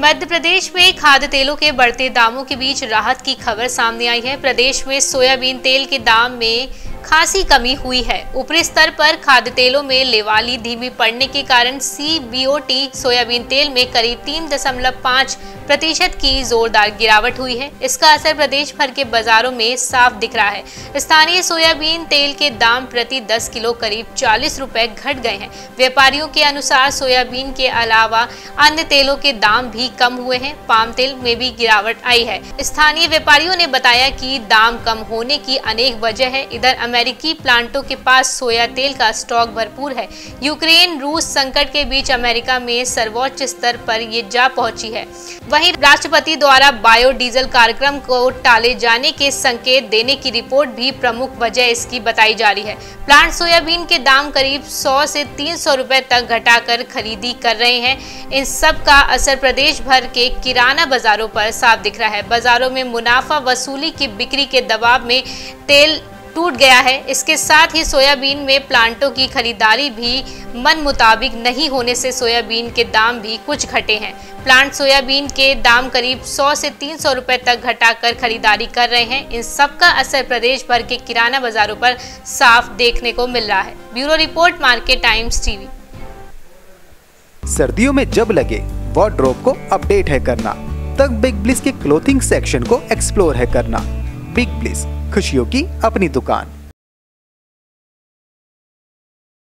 मध्य प्रदेश में खाद्य तेलों के बढ़ते दामों के बीच राहत की खबर सामने आई है। प्रदेश में सोयाबीन तेल के दाम में खासी कमी हुई है। ऊपरी स्तर पर खाद्य तेलों में लेवाली धीमी पड़ने के कारण CBOT सोयाबीन तेल में करीब 3.5% की जोरदार गिरावट हुई है। इसका असर प्रदेश भर के बाजारों में साफ दिख रहा है। स्थानीय सोयाबीन तेल के दाम प्रति 10 किलो करीब 40 रुपए घट गए हैं। व्यापारियों के अनुसार सोयाबीन के अलावा अन्य तेलों के दाम भी कम हुए हैं। पाम तेल में भी गिरावट आई है। स्थानीय व्यापारियों ने बताया कि दाम कम होने की अनेक वजह है। इधर अमेरिकी प्लांटों के पास सोया तेल का स्टॉक भरपूर है। यूक्रेन रूस संकट के बीच अमेरिका में सर्वोच्च स्तर पर ये जा पहुंची है। वहीं राष्ट्रपति द्वारा बायोडीजल कार्यक्रम को टाले जाने के संकेत देने की रिपोर्ट भी प्रमुख वजह इसकी बताई जा रही है। प्लांट सोयाबीन के दाम करीब 100 से 300 रुपए तक घटाकर खरीदी कर रहे हैं। इन सब का असर प्रदेश भर के किराना बाजारों पर साफ दिख रहा है। बाजारों में मुनाफा वसूली की बिक्री के दबाव में तेल टूट गया है। इसके साथ ही सोयाबीन में प्लांटों की खरीदारी भी मन मुताबिक नहीं होने से सोयाबीन के दाम भी कुछ घटे हैं। प्लांट सोयाबीन के दाम करीब 100 से 300 रुपए तक घटाकर खरीदारी कर रहे हैं। इन सब का असर प्रदेश भर के किराना बाजारों पर साफ देखने को मिल रहा है। Bureau report, Market Times TV. सर्दियों में जब लगे वार्डरोब को अपडेट है करना, तब बिग ब्लिस के क्लोथिंग सेक्शन को एक्सप्लोर है करना। बिग ब्लिस, खुशियों की अपनी दुकान।